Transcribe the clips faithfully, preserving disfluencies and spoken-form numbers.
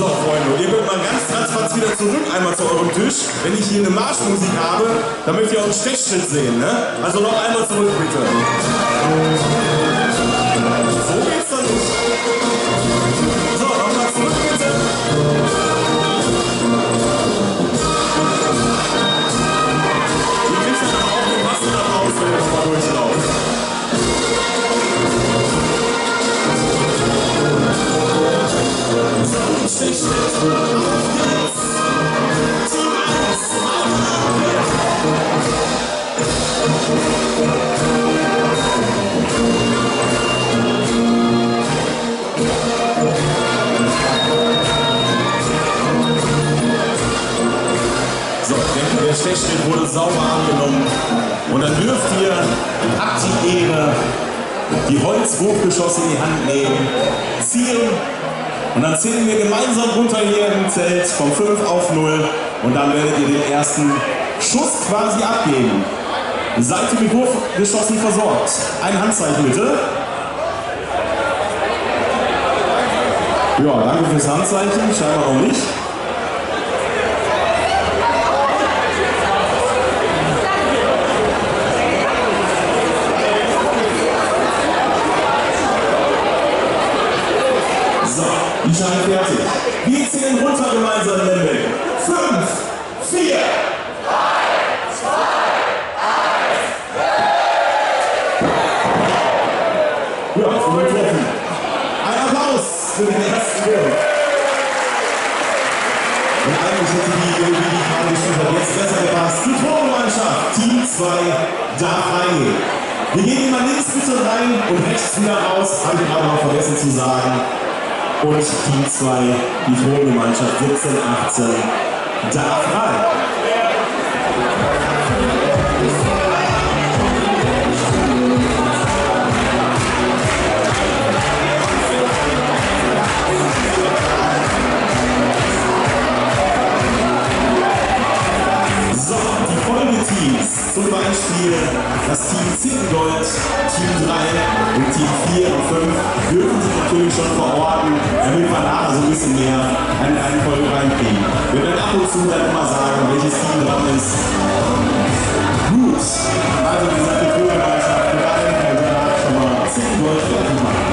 So, Freunde, ihr könnt mal ganz transparent wieder zurück, einmal zu eurem Tisch. Wenn ich hier eine Marschmusik habe, dann möchte ich auch einen Stechschritt sehen, ne? Also noch einmal zurück, bitte. So geht's dann nicht. So, nochmal zurück, bitte. Ihr kriegt dann aber auch den Massenapplaus, wenn ihr nochmal durchlauft. Stechschritt, auf geht's! Team eins, so, ich denke, der Stechschritt wurde sauber angenommen. Und dann dürft ihr, habt die Ehre, die Holzwurfgeschosse in die Hand nehmen, zielen. Und dann zählen wir gemeinsam runter hier im Zelt von fünf auf null und dann werdet ihr den ersten Schuss quasi abgeben. Seid ihr mit Wurfgeschossen versorgt? Ein Handzeichen bitte. Ja, danke fürs Handzeichen, scheinbar noch nicht. Ich scheine fertig. Wir zählen runter gemeinsam in den Weg. Fünf, vier, drei, zwei, eins. Ja, voll getroffen. Ein Applaus für den ersten Wurf. Und eigentlich hätte die irgendwie die Frage schon jetzt besser gepasst. Die Torgemeinschaft, Team zwei, darf reingehen. Wir gehen immer links bitte rein und rechts wieder raus. Habe ich gerade noch vergessen zu sagen. Und Team zwei, die Torgemeinschaft siebzehn, achtzehn, darf rein. So, die Folgeteams, zum Beispiel das Team Zittengold, Team drei und Team vier und fünf, dürfen sich natürlich schon verorten, damit wir nachher so ein bisschen mehr eine Reihenfolge reinkriegen. Wir werden ab und zu dann immer sagen, welches Team dran ist. Gut, also wie gesagt, die Torgemeinschaft drei und danach schon mal Zittengold fertig machen.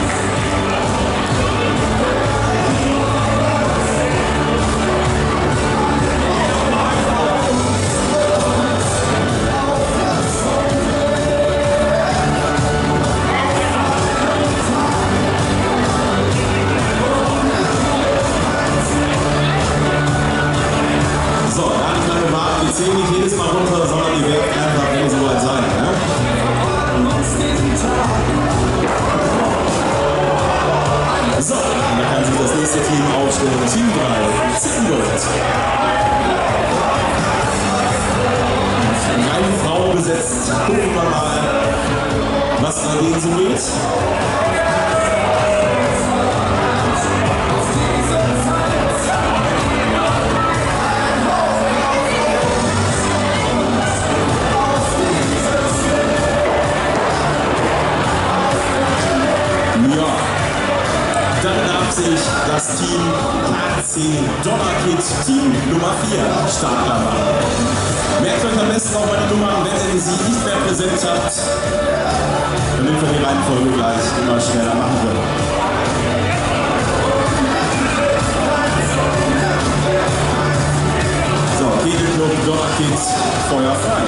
Wir zählen nicht jedes Mal runter, sondern die werden einfach immer so weit sein. Ne? So, und da kann sich das nächste Team aufstellen. Team drei, Zittengold. Eine Frau besetzt. Gucken wir mal, was bei denen so geht. Dann darf sich das Team K zehn Donnerkid Team Nummer vier startklar machen. Merkt euch am besten auch mal die Nummern, wenn ihr sie nicht mehr präsent habt, damit wir die Reihenfolge gleich immer schneller machen können. So, Kegelclub Donnerkid, Feuer frei.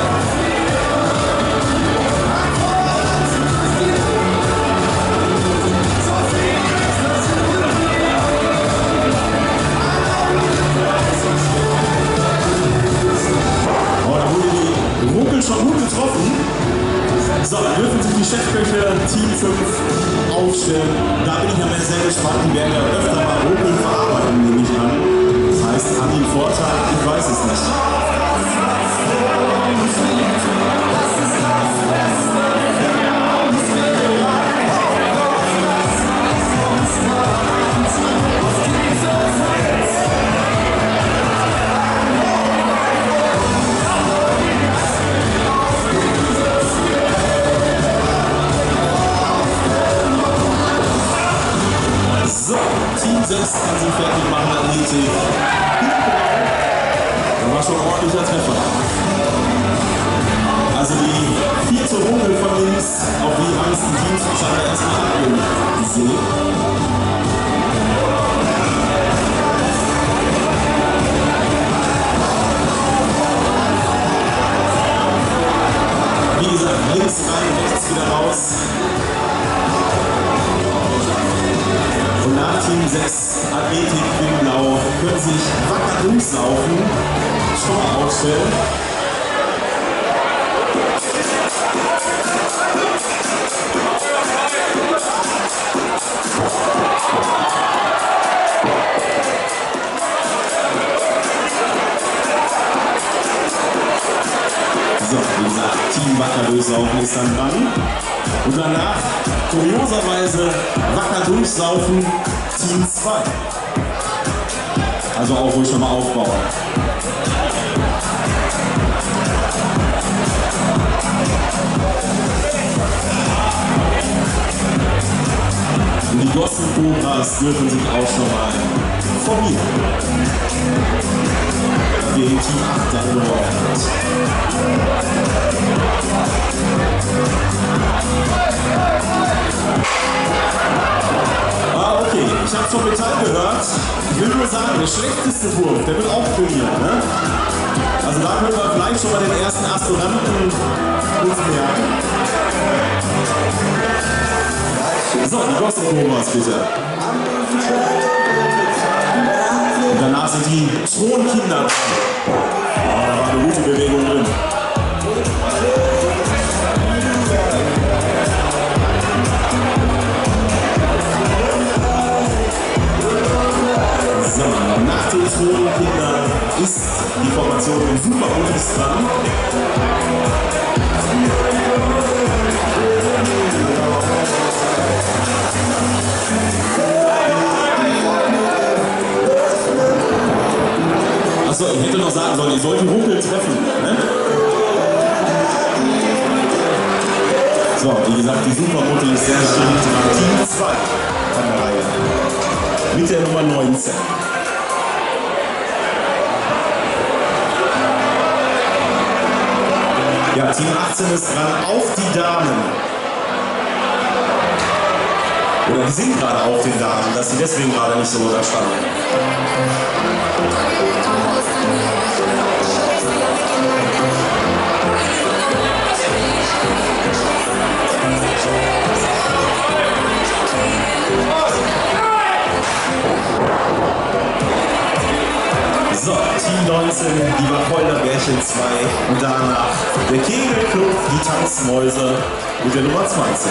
Schon gut getroffen. So, dann dürfen sich die Chefköche Team fünf aufstellen. Da bin ich am Ende sehr gespannt. Die werden ja öfter mal Rumpeln verarbeiten, nehme ich an. Das heißt, haben die einen Vorteil? Ich weiß es nicht. Team kann sie fertig machen, Athletik. Das war schon ein ordentlicher Treffer. Also die vierte Runde von links, auch die meisten Teams scheinbar erstmal abgesehen. Wie gesagt, links rein, rechts wieder raus. Und nach Team sechs Athletik in Blau können sich wacker durchsaufen, schon mal aufstellen. So, wie gesagt, Team Wacker durchsaufen ist dann dran. Und danach, kurioserweise, Wacker durchsaufen, Team zwei. Also auch ruhig schon mal aufbauen. Und die Gossen Cobras dürfen sich auch schon mal formieren. Wir in Team acht dann geworfen hat. Ah, okay, ich habe von Metall gehört. Ich will nur sagen, der schlechteste Wurf, der wird auch trainiert, ne? Also da können wir vielleicht schon mal den ersten Aspiranten uns merken. So, die Gossen Cobras bitte. Und danach sind die Thronkinder. Oh, da war eine gute Bewegung drin. So, nach den Thronkindern ist die Formation im Superbonus dran. Achso, ich hätte noch sagen sollen, ihr sollt die Rumpel treffen. Ne? So, wie gesagt, die Supermutter ist sehr schön. Team zwei von der Reihe. Mit der Nummer neunzehn. Ja, Team achtzehn ist dran auf die Damen. Oder die sind gerade auf den Damen, dass sie deswegen gerade nicht so da standen. So, Team neunzehn, die Wacholder Bärchen zwei und danach der Kegelclub, die Tanzmäuse mit der Nummer zwanzig.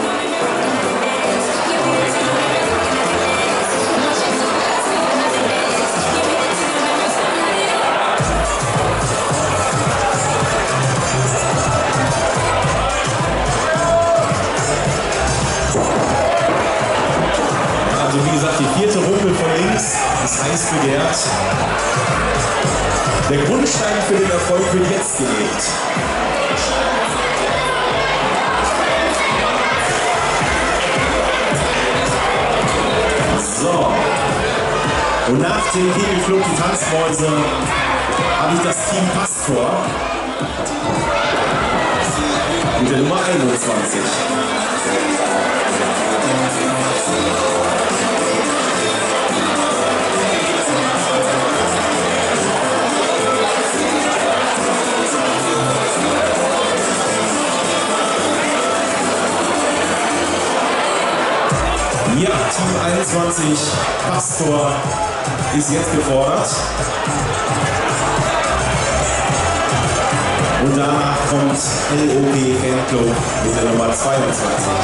Also wie gesagt, die vierte Rumpel von links ist heiß begehrt. Der Grundstein für den Erfolg wird jetzt gelegt. So. Und nach dem Kegelflug, die Tanzmäuse, habe ich das Team Pastor mit der Nummer einundzwanzig. Ja, Team einundzwanzig, Pastor, ist jetzt gefordert. Und danach kommt L O P Fanclub mit der Nummer zweiundzwanzig.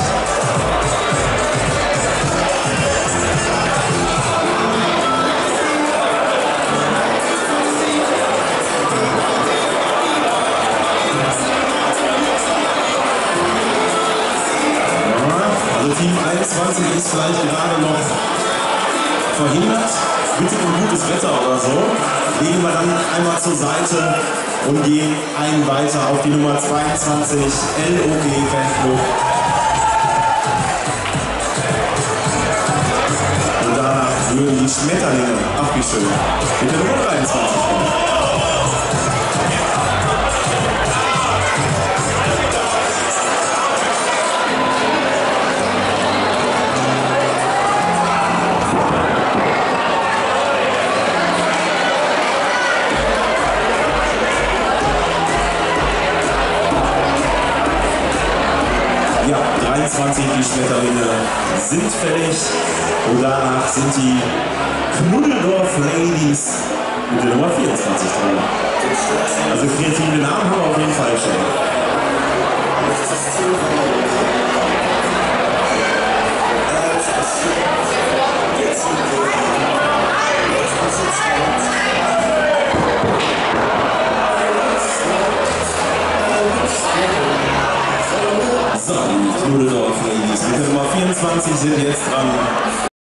Team einundzwanzig ist vielleicht gerade noch verhindert. Bitte um gutes Wetter oder so. Legen wir dann einmal zur Seite und gehen einen weiter auf die Nummer zweiundzwanzig, L O P Fanclub. Und danach würden die Schmetterlinge, ach wie schön, mit der Nummer dreiundzwanzig kommen. Ja, dreiundzwanzig, die Schmetterlinge sind fällig und danach sind die Knuddeldorf Ladies mit der Nummer vierundzwanzig dran. Also kreative Namen haben wir auf jeden Fall schon. So, die Knuddeldorf Ladies mit der Nummer vierundzwanzig sind jetzt dran.